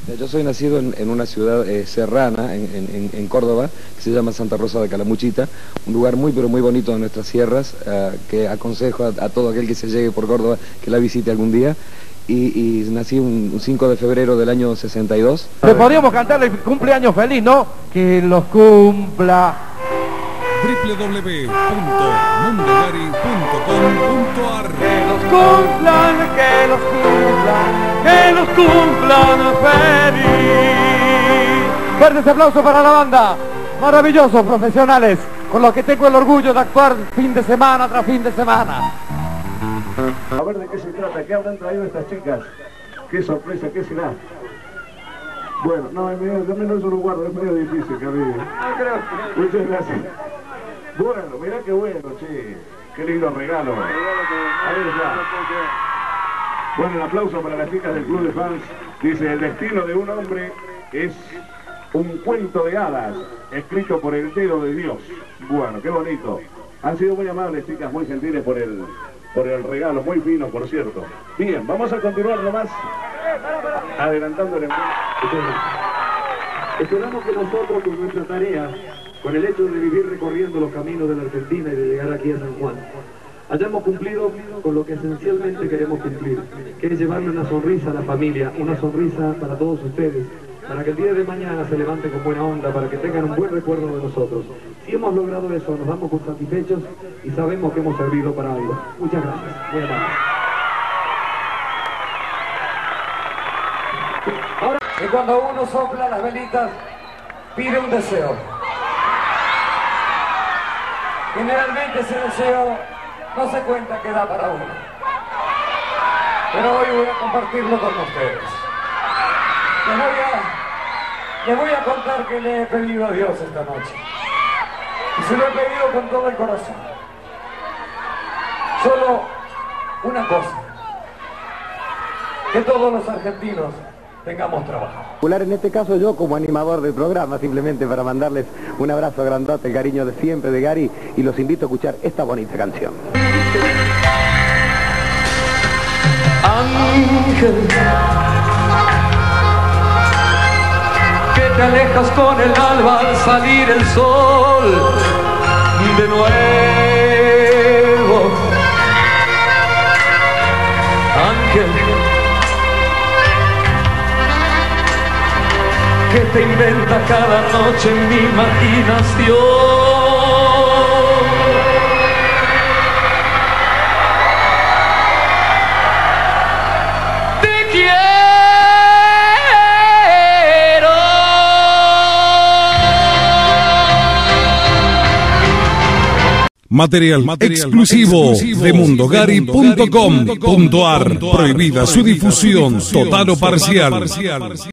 Yo soy nacido en una ciudad serrana, en Córdoba, que se llama Santa Rosa de Calamuchita, un lugar muy pero muy bonito de nuestras sierras, que aconsejo a todo aquel que se llegue por Córdoba que la visite algún día. Y nací un 5 de febrero del año 62. Le podríamos cantar el cumpleaños feliz, ¿no? Que los cumpla. www.mundogari.com.ar. Que los cumplan, que los cumplan, que los cumplan feliz. Fuertes aplausos para la banda. Maravillosos profesionales, con los que tengo el orgullo de actuar fin de semana tras fin de semana. A ver de qué se trata, qué habrán traído estas chicas. Qué sorpresa, qué será. Bueno, no, yo menos eso lo guardo, es medio difícil, Camille. Muchas gracias. Bueno, mirá qué bueno, che. Qué lindo regalo. Ahí está. Bueno, el aplauso para las chicas del club de fans. Dice, el destino de un hombre es un cuento de hadas, escrito por el dedo de Dios. Bueno, qué bonito. Han sido muy amables, chicas, muy gentiles por el regalo, muy fino, por cierto. Bien, vamos a continuar nomás, adelantándole. Esperamos que nosotros, con nuestra tarea, con el hecho de vivir recorriendo los caminos de la Argentina y de llegar aquí a San Juan, hayamos cumplido con lo que esencialmente queremos cumplir, que es llevarle una sonrisa a la familia, una sonrisa para todos ustedes, para que el día de mañana se levanten con buena onda, para que tengan un buen recuerdo de nosotros. Si hemos logrado eso, nos damos por satisfechos y sabemos que hemos servido para algo. Muchas gracias. Muy amable. Ahora, y cuando uno sopla las velitas, pide un deseo. Generalmente ese deseo no se cuenta que da para uno. Pero hoy voy a compartirlo con ustedes. Les voy a contar que le he pedido a Dios esta noche. Y se lo he pedido con todo el corazón. Solo una cosa. Que todos los argentinos tengamos trabajo. En este caso yo como animador del programa, simplemente para mandarles un abrazo grandote, el cariño de siempre de Gary, y los invito a escuchar esta bonita canción. Ángel, que te alejas con el alba al salir el sol de nuevo. Ángel, que te inventa cada noche en mi imaginación. Te quiero. Material exclusivo de mundogari.com.ar. Prohibida su difusión total o parcial.